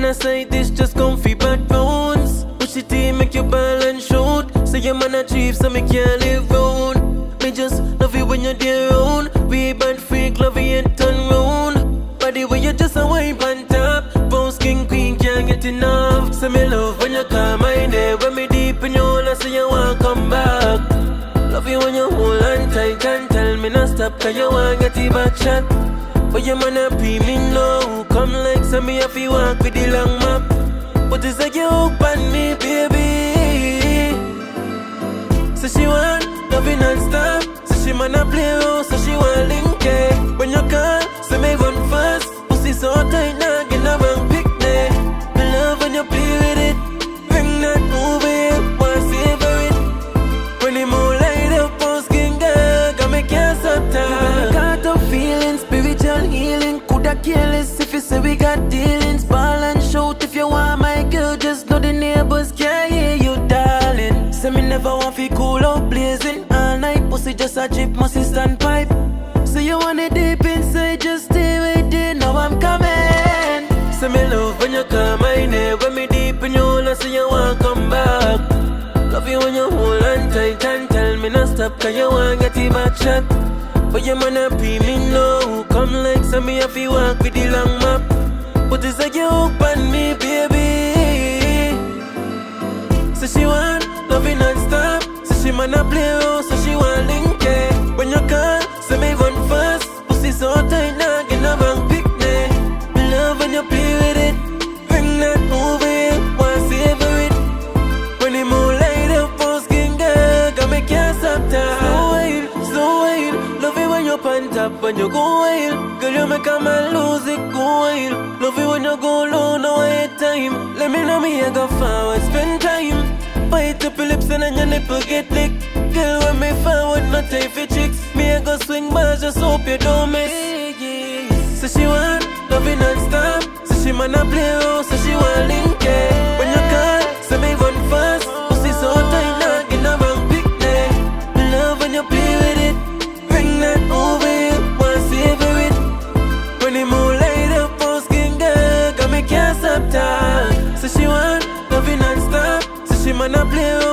a sight, this just comfy backbones. Push it in, make you ball and shoot. Say your man achieve, so me can't live round. Me just love you when you're there round. We bad freak, love you and turn round. Body where you just a wipe on top. Bones king queen, can't get enough. Say me love when you call my name. When me deep in your hole, I say you want come back. Love you when you hold on tight and tell me not stop, cause you want get the back shot. But your man a pay me now. Come like some me if you walk with the long map. But it's like you hook on me, baby. So she want loving non-stop. So she man a play around, so she want link it. When you call, so me run fast. Pussy so tight now, get a wrong picnic. Me love when you play with it. Bring that movie, want savor it. When the moonlight up on skin, girl, got me can't stop time. Got the feelings, spiritual healing. Coulda careless if you say we got dealings. Ball and shout if you want my girl. Just know the neighbors can't hear you, darling. Say me never want fi cool out blazing. All night pussy just a drip, must stand pipe. So you want it deep inside, just stay right there. Now I'm coming. Say me love when you call my name. When me deep in your hole, I say you want come back. Love you when you hold on tight and tell me not stop, cause you want get the back shot. But your man a pay me now. Come like some me if you walk with the long map. But it's like you hook on me, baby. So she want loving non-stop. So she man a play around, so she want link it. When you call, so me run fast. Pussy so tight now, get a wrong picnic. Me love when you play with it. Bring that movie, want savor it. When the moonlight up on skin, girl, got me can't stop time. So wild, love it when you pan top, when you go wild. Girl, you make a man lose it, go wild. Love it when you go low, no wait time. Let me know me, I go forward, spend time. Bite up your lips and then your nipple get licked. Girl, when me forward, not time for chicks. Me, I go swing bars, just hope you don't miss. So she want loving non-stop. So she man a play around, so she want link it. When you call, so me run fast. Pussy so tight now, get a wrong picnic. Me love when you play with it. Bring that movie, want savor it. When the moonlight up on skin, girl, got me can't stop time. So she want loving non-stop. So she man a play around.